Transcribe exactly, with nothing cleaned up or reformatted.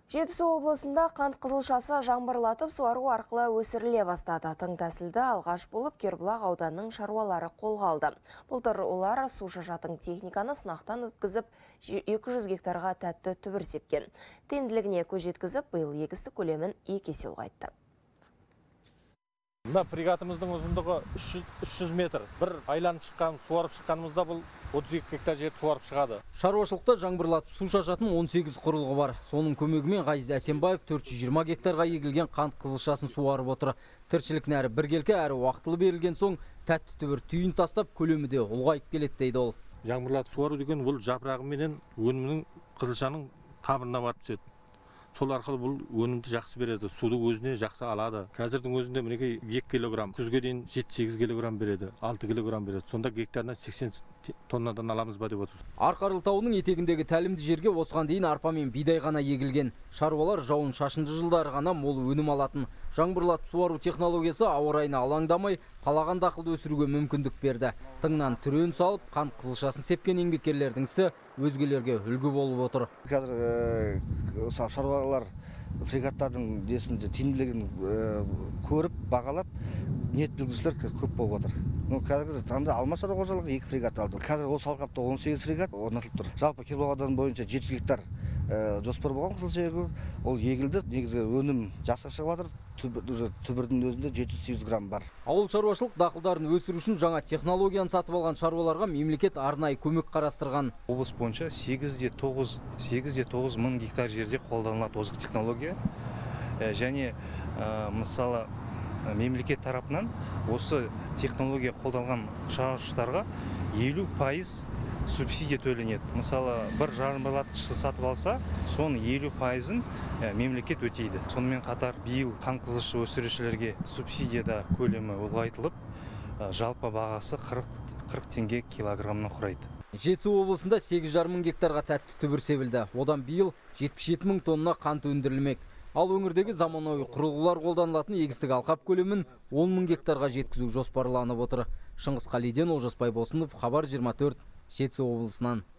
Жетісу облысында қант қызылшасы жаңбырлатып суару арқылы өсіріле бастады. Тың тәсілді алғаш болып Кербұлақ ауданының шаруалары қолға алды. Былтыр олар су шашатын техниканы сынақтан өткізіп екі жүз гектарға тәтті түбір сепкен. Тиімділігіне көз жеткізіп, биыл егістік көлемін екі есе ұлғайтты. Мына пригатымыздың ұзындығы үш жүз метр. Бір айланып шыққан, суарып шыққанымызда бұл отыз екі гектар жерді суарып шығады. Шаруашылықта жаңбырлатып су шашатын он сегіз құрылғы бар. Соның көмегімен Ғазиз Әсенбаев төрт жүз жиырма гектарға егілген қант қызылшасын суарып отыр. Тіршілік нәрі біркелкі әрі уақытылы берілген соң тәтті түбір түйін тастап көлемі де ұлғайып келеді дейді ол. Жаңбырлатып суару деген бұл жапырағы менен өнімнің қызылшаның тамырына барып түседі. Сол арқылы бұл өнімді жақсы береді, суды өзіне жақсы алады. Қазірдің өзінде мінекей екі килограмм, күзге дейін жеті сегіз килограмм береді, алты килограмм береді. Сонда гектарына сексен тоннадан аламыз ба деп отыр. Арқарыл тауының етегіндегі тәлімді жерге осыған дейін арпа мен бидай ғана егілген. Шаруалар жауын шашынды жылдары ғана мол өнім алатын. Жаңбырлатып суару технологиясы ауа райына алаңдамай, қалаған дақылды өсіруге мүмкіндік берді. Тыңнан түрен салып, қант қызылшасын сепкен еңбеккерлердің ісі өзгелерге үлгі болып отыр. Қазір шаруалар фрегаттардың десінде тиімділігін көріп, бағалап, ниет білгісілер көп болып отыр. Қазіргі таңда Алма шаруа қожалығы екі фрегат алды. Қазір осы алқапта он сегіз фрегат орнатылып тұр. Жалпы Кербұлақ ауданы бойынша жеті жүз гектар жоспар болған қызылша егу. Ол егілді. Негізгі өнім жақсы шығып жатыр. Түбірдің өзінде жеті жүз сегіз грамм бар. Ауыл шаруашылық дақылдарын өсіру үшін жаңа технологияны сатып алған шаруаларға мемлекет арнайы көмек қарастырған. Облыс бойынша сегіз де тоғыз мың гектар жерде қолданылады озық технология. Және мысалы мемлекет тарапынан осы технология қолданған шаруашылықтарға елу пайыз субсидия төленеді. Мысалы, бір жаңбырлатқышты сатып алса, соның елу пайызын мемлекет өтейді. Сонымен қатар биыл қант қызылша өсірушілерге субсидияда көлемі ұлғайтылып, жалпы бағасы қырық теңге килограммнан құрайды. Жетісу облысында сегіз жарым мың гектарға тәтті түбір себілді. Одан биыл жетпіс жеті мың тонна қант өндірілмек. Ал өңірдегі заманауи құрылғылар қолданылатын егістік алқап көлемін он мың гектарға жеткізу жоспарланып отыр. Шыңғыс Қалиден, Олжас Байбосынов, Хабар жиырма төрт, Жетісу облысынан.